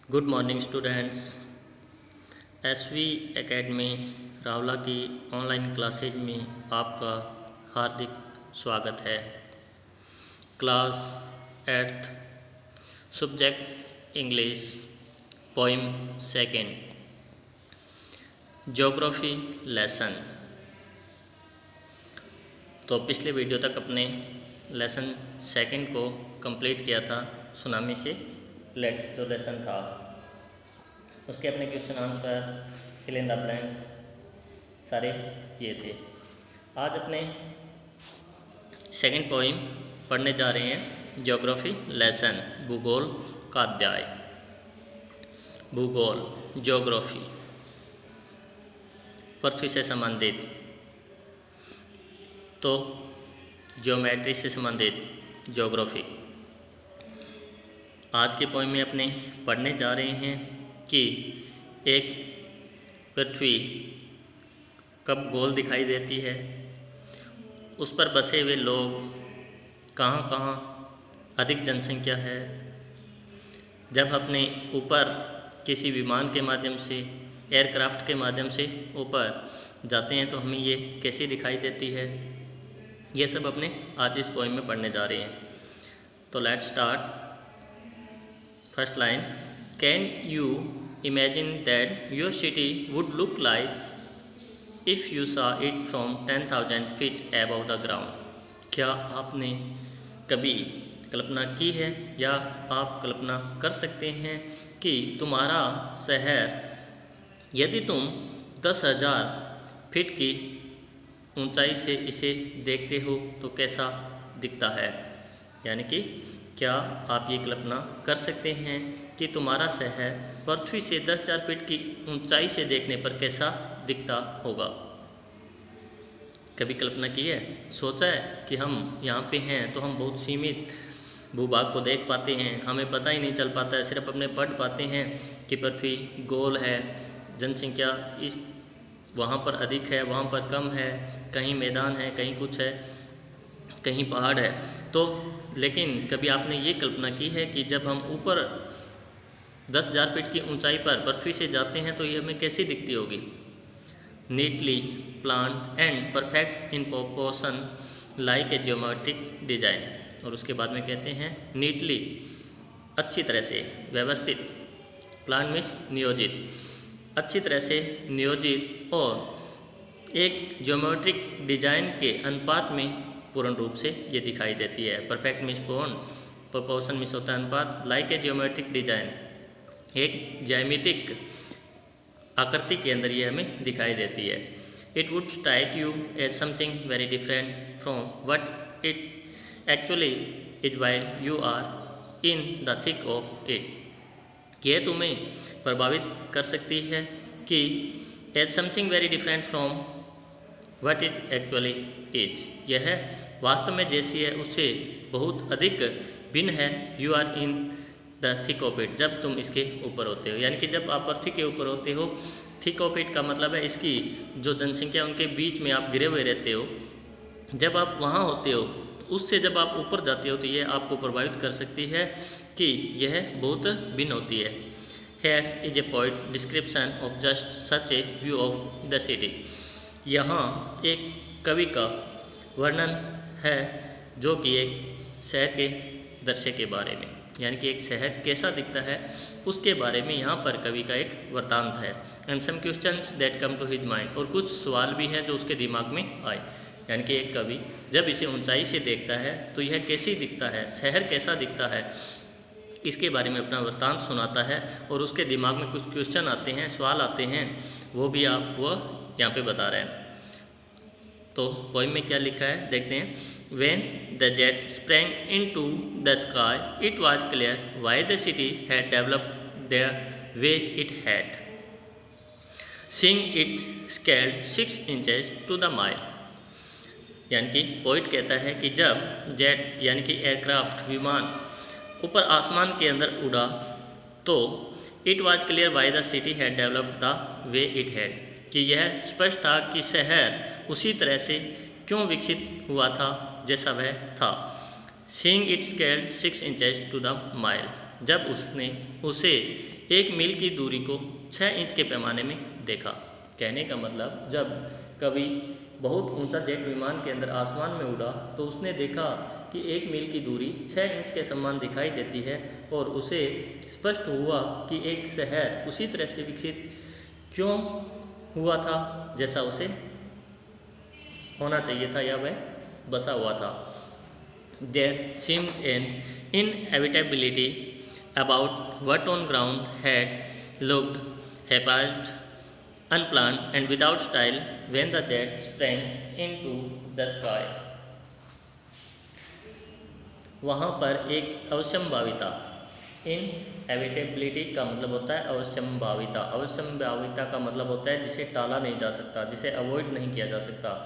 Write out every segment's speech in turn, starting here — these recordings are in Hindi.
Good morning students. SV academy Rawla की ऑनलाइन क्लासेज में आपका हार्दिक स्वागत है। Class 8th, subject English, poem second, geography lesson. तो पिछले वीडियो तक अपने लेसन सेकेंड को कंप्लीट किया था, सुनामी से रिलेटेड जो लेसन था उसके अपने question answer, fill in the blanks सारे किए थे। आज अपने सेकंड पोइम पढ़ने जा रहे हैं, ज्योग्राफी लेसन, भूगोल का अध्याय। भूगोल, ज्योग्राफी, पृथ्वी से संबंधित, तो ज्योमेट्री से संबंधित ज्योग्राफी। आज के पोइम में अपने पढ़ने जा रहे हैं कि एक पृथ्वी कब गोल दिखाई देती है, उस पर बसे हुए लोग कहाँ कहाँ अधिक जनसंख्या है, जब अपने ऊपर किसी विमान के माध्यम से, एयरक्राफ्ट के माध्यम से ऊपर जाते हैं तो हमें ये कैसी दिखाई देती है, ये सब अपने आज इस पोइम में पढ़ने जा रहे हैं। तो let's start. First line, can you imagine that your city would look like if you saw it from 10,000 feet above the ground. क्या आपने कभी कल्पना की है या आप कल्पना कर सकते हैं कि तुम्हारा शहर यदि तुम 10,000 फीट की ऊंचाई से इसे देखते हो तो कैसा दिखता है। यानी कि क्या आप ये कल्पना कर सकते हैं कि तुम्हारा शहर पृथ्वी से 10,000 फीट की ऊंचाई से देखने पर कैसा दिखता होगा। कभी कल्पना की है, सोचा है कि हम यहाँ पे हैं तो हम बहुत सीमित भूभाग को देख पाते हैं, हमें पता ही नहीं चल पाता है, सिर्फ अपने पढ़ पाते हैं कि पृथ्वी गोल है, जनसंख्या इस वहाँ पर अधिक है, वहाँ पर कम है, कहीं मैदान है, कहीं कुछ है, कहीं पहाड़ है। तो लेकिन कभी आपने ये कल्पना की है कि जब हम ऊपर 10,000 फीट की ऊंचाई पर पृथ्वी से जाते हैं तो ये हमें कैसी दिखती होगी। Neatly plan and perfect in proportion like a geometric design. और उसके बाद में कहते हैं नीटली, अच्छी तरह से, व्यवस्थित, प्लान मीन्स नियोजित, अच्छी तरह से नियोजित और एक ज्योमेट्रिक डिजाइन के अनुपात में पूर्ण रूप से ये दिखाई देती है। परफेक्ट मीन्स पूर्ण, प्रोपोर्शन मीन्स होता है अनुपात, लाइक ए ज्योमेट्रिक डिजाइन, एक ज्यामितिक आकृति के अंदर ये हमें दिखाई देती है। It would strike you as something very different from what it actually is while you are in the thick of it. यह तुम्हें प्रभावित कर सकती है कि as something very different from what it actually is, यह वास्तव में जैसी है उससे बहुत अधिक भिन्न है। You are in the thick of it, जब तुम इसके ऊपर होते हो, यानी कि जब आप पृथ्वी के ऊपर होते हो। थिक ऑफ इट का मतलब है इसकी जो जनसंख्या उनके बीच में आप घिरे हुए रहते हो, जब आप वहाँ होते हो उससे जब आप ऊपर जाते हो तो यह आपको प्रभावित कर सकती है कि यह बहुत भिन्न होती है। Here is a poet description of just such a view of the city. यहाँ एक कवि का वर्णन है जो कि एक शहर के दृश्य के बारे में, यानी कि एक शहर कैसा दिखता है उसके बारे में यहाँ पर कवि का एक वृत्तांत है। And some questions that come to his mind, और कुछ सवाल भी हैं जो उसके दिमाग में आए। यानी कि एक कवि जब इसे ऊंचाई से देखता है तो यह कैसी दिखता है, शहर कैसा दिखता है, इसके बारे में अपना वृत्तांत सुनाता है और उसके दिमाग में कुछ क्वेश्चन आते हैं, सवाल आते हैं, वो भी आप वो यहाँ पे बता रहे हैं। तो पोइम में क्या लिखा है देखते हैं। When the jet sprang into the sky, it was clear why the city had developed the way it had. Seeing it scaled 6 inches to the mile. यानी कि पोइट कहता है कि जब जेट यानी कि एयरक्राफ्ट, विमान ऊपर आसमान के अंदर उड़ा तो it was clear why the city had developed the way it had, कि यह स्पष्ट था कि शहर उसी तरह से क्यों विकसित हुआ था जैसा वह था। Seeing it scaled 6 inches to the mile, जब उसने उसे 1 मील की दूरी को 6 इंच के पैमाने में देखा। कहने का मतलब जब कभी बहुत ऊंचा जेट विमान के अंदर आसमान में उड़ा तो उसने देखा कि 1 मील की दूरी 6 इंच के समान दिखाई देती है, और उसे स्पष्ट हुआ कि एक शहर उसी तरह से विकसित क्यों हुआ था जैसा उसे होना चाहिए था या वह बसा हुआ था। There seemed an inevitability about what on ground had looked haphazard, unplanned and without style when the jet sprang into the sky. वहाँ पर एक अवश्यंभाविता, इनएविटेबिलिटी का मतलब होता है अवश्यंभाविता। अवश्यंभाविता का मतलब होता है जिसे टाला नहीं जा सकता, जिसे अवॉइड नहीं किया जा सकता।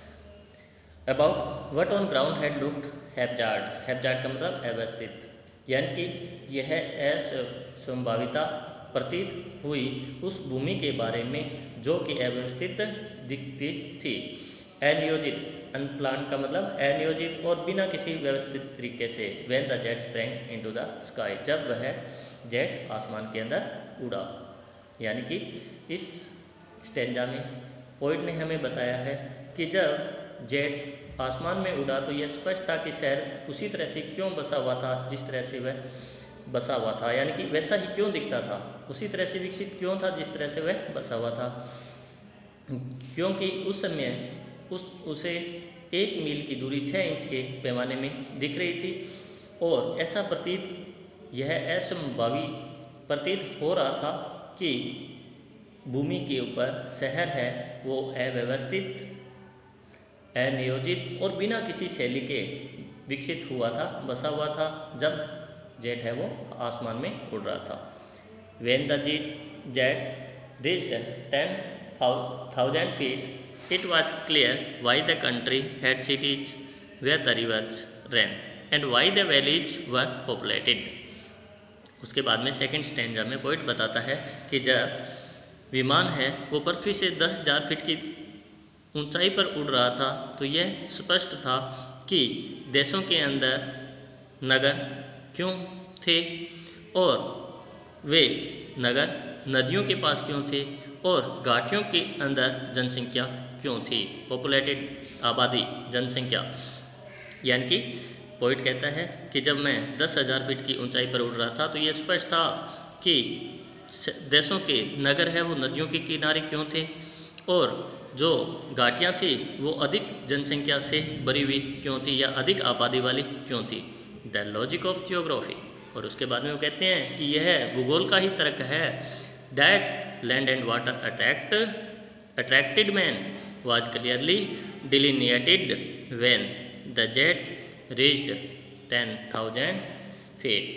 About what on ground had looked haphazard, haphazard का मतलब अव्यवस्थित, यानी कि यह असंभाविता प्रतीत हुई उस भूमि के बारे में जो कि अव्यवस्थित दिखती थी। अनियोजित, अनप्लान का मतलब अनियोजित और बिना किसी व्यवस्थित तरीके से। When the jet sprang into the sky, जब वह जेट आसमान के अंदर उड़ा। यानी कि इस स्टेंजा में पोइट ने हमें बताया है कि जब जेट आसमान में उड़ा तो यह स्पष्ट था कि शहर उसी तरह से क्यों बसा हुआ था जिस तरह से वह बसा हुआ था, यानी कि वैसा ही क्यों दिखता था, उसी तरह से विकसित क्यों था जिस तरह से वह बसा हुआ था। क्योंकि उस समय उसे 1 मील की दूरी 6 इंच के पैमाने में दिख रही थी, और ऐसा प्रतीत, यह असंभावी प्रतीत हो रहा था कि भूमि के ऊपर शहर है वो अव्यवस्थित, अनियोजित और बिना किसी शैली के विकसित हुआ था, बसा हुआ था, जब जेट है वो आसमान में उड़ रहा था। When the jet reached 10,000 feet, it was clear why the country had cities where the rivers ran and why the valleys were populated. उसके बाद में सेकंड स्टैंजा में पोइट बताता है कि जब विमान है वो पृथ्वी से 10,000 फीट की ऊंचाई पर उड़ रहा था तो यह स्पष्ट था कि देशों के अंदर नगर क्यों थे, और वे नगर नदियों के पास क्यों थे, और घाटियों के अंदर जनसंख्या क्यों थी। पॉपुलेटेड, आबादी, जनसंख्या। यानी कि पोइट कहता है कि जब मैं 10,000 फीट की ऊंचाई पर उड़ रहा था तो यह स्पष्ट था कि देशों के नगर है वो नदियों के किनारे क्यों थे, और जो घाटियाँ थी वो अधिक जनसंख्या से भरी हुई क्यों थी या अधिक आबादी वाली क्यों थी। The logic of geography. और उसके बाद में वो कहते हैं कि यह भूगोल का ही तर्क है। That land and water attracted man was clearly delineated when the jet reached 10,000 feet.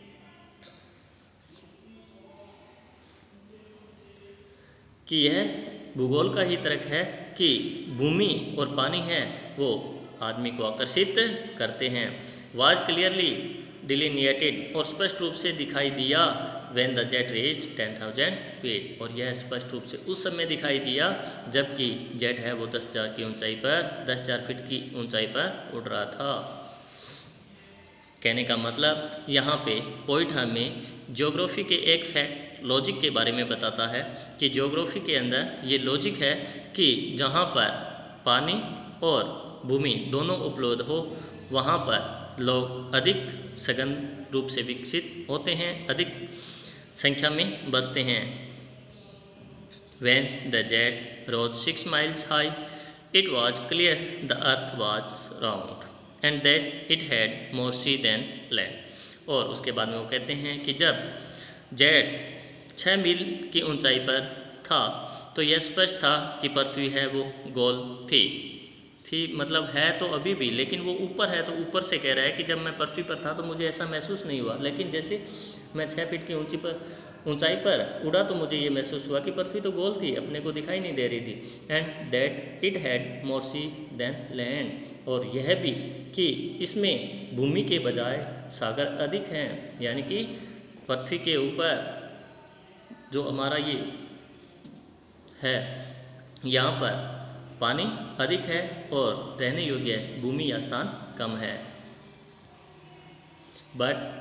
कि यह भूगोल का ही तर्क है कि भूमि और पानी है वो आदमी को आकर्षित करते हैं। वाज क्लियरली डिलिनिएटेड, और स्पष्ट रूप से दिखाई दिया। When the jet reached 10,000 feet, और यह स्पष्ट रूप से उस समय दिखाई दिया जबकि जेट है वो 10,000 की ऊंचाई पर 10,000 फीट की ऊंचाई पर उड़ रहा था। कहने का मतलब यहाँ पे पोइट हमें ज्योग्राफी के एक फैक्ट, लॉजिक के बारे में बताता है कि ज्योग्राफी के अंदर ये लॉजिक है कि जहाँ पर पानी और भूमि दोनों उपलब्ध हो वहाँ पर लोग अधिक सघन रूप से विकसित होते हैं, अधिक संख्या में बसते हैं। When the jet rose 6 miles high, it was clear the earth was round and that it had more sea than land. और उसके बाद में वो कहते हैं कि जब जेट 6 मील की ऊंचाई पर था तो यह स्पष्ट था कि पृथ्वी है वो गोल थी मतलब है तो अभी भी, लेकिन वो ऊपर है तो ऊपर से कह रहा है कि जब मैं पृथ्वी पर था तो मुझे ऐसा महसूस नहीं हुआ, लेकिन जैसे मैं 6 फीट की ऊंचाई पर उड़ा तो मुझे ये महसूस हुआ कि पृथ्वी तो गोल थी, अपने को दिखाई नहीं दे रही थी। And that it had more sea than land, और यह भी कि इसमें भूमि के बजाय सागर अधिक हैं, यानी कि पृथ्वी के ऊपर जो हमारा ये है यहाँ पर पानी अधिक है और रहने योग्य भूमि या स्थान कम है। But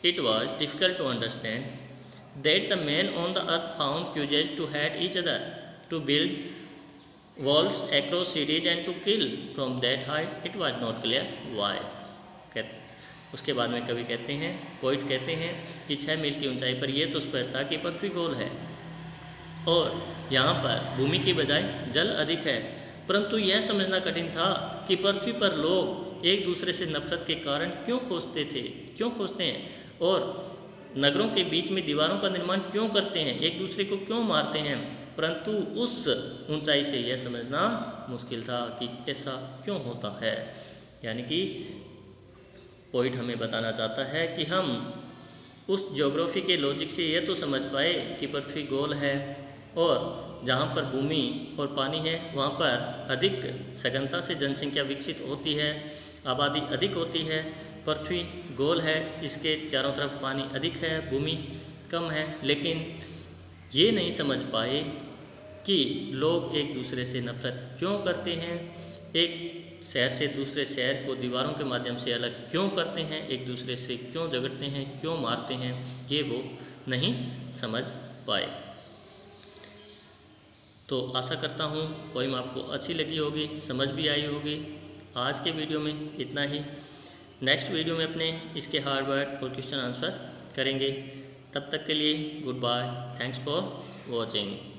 it was difficult to understand that the men on the earth found causes to hate each other, to build walls across cities and to kill. From that height, it was not clear why. उसके बाद में कवि कहते हैं, पोइट कहते हैं कि 6 मील की ऊंचाई पर यह तो स्पष्ट था कि पृथ्वी गोल है और यहाँ पर भूमि की बजाय जल अधिक है, परंतु यह समझना कठिन था कि पृथ्वी पर लोग एक दूसरे से नफरत के कारण क्यों खोजते हैं और नगरों के बीच में दीवारों का निर्माण क्यों करते हैं, एक दूसरे को क्यों मारते हैं। परंतु उस ऊंचाई से यह समझना मुश्किल था कि ऐसा क्यों होता है। यानी कि पॉइंट हमें बताना चाहता है कि हम उस ज्योग्राफी के लॉजिक से यह तो समझ पाए कि पृथ्वी गोल है और जहाँ पर भूमि और पानी है वहाँ पर अधिक सघनता से जनसंख्या विकसित होती है, आबादी अधिक होती है। पृथ्वी गोल है, इसके चारों तरफ पानी अधिक है, भूमि कम है, लेकिन ये नहीं समझ पाए कि लोग एक दूसरे से नफरत क्यों करते हैं, एक शहर से दूसरे शहर को दीवारों के माध्यम से अलग क्यों करते हैं, एक दूसरे से क्यों झगड़ते हैं, क्यों मारते हैं, ये वो नहीं समझ पाए। तो आशा करता हूँ पोएम आपको अच्छी लगी होगी, समझ भी आई होगी। आज के वीडियो में इतना ही। नेक्स्ट वीडियो में अपने इसके हार्ड वर्ड और क्वेश्चन आंसर करेंगे। तब तक के लिए goodbye, thanks for watching.